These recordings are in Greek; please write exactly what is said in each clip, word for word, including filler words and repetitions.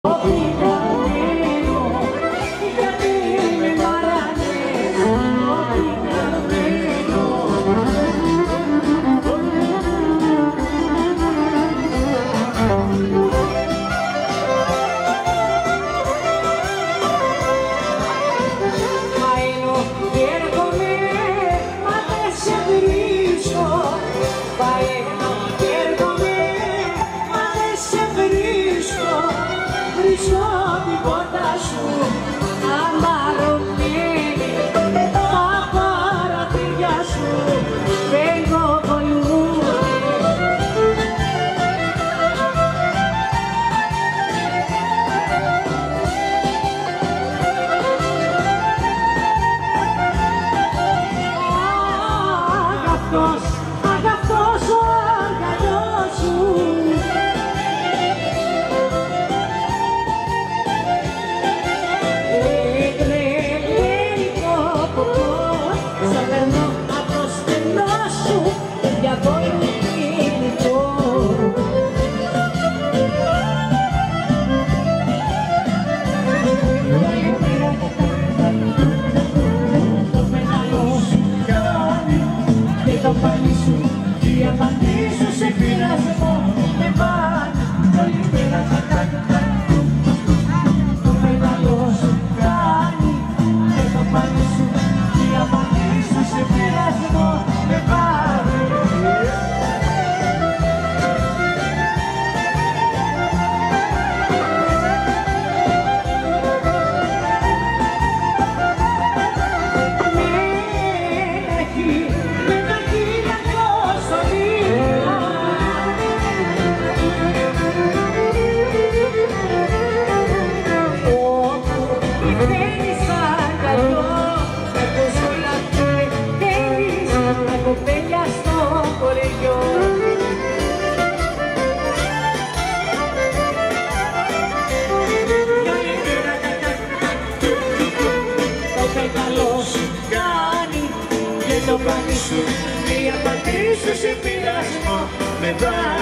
Η απαντή σου σε πειρασμό με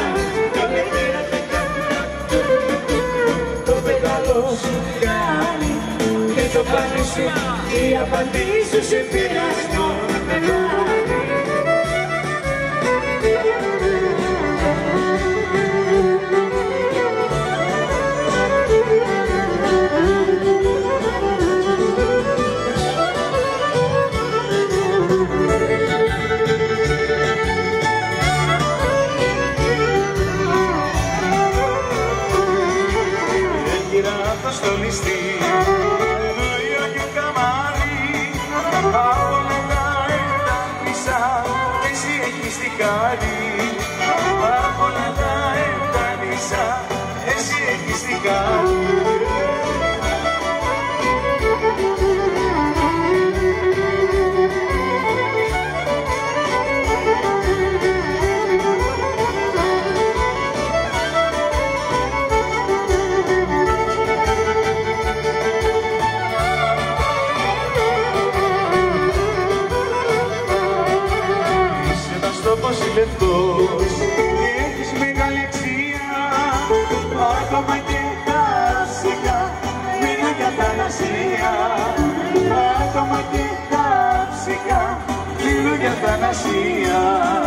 βάλει. Το πέταλο σου κάνει και το πάνι σου. Η απαντή σου σε πειρασμό με βάλει. Στο ληστή, δωείο και καμάρι, από μετά εντάμισα, εσύ έχεις τη χάρη. Από μετά εντάμισα, εσύ έχεις τη χάρη. Λεπτός και έχεις μεγάλη αξία, ακόμα και τα ψυχά μιλούν για θανασία. Ακόμα και τα ψυχά μιλούν για θανασία.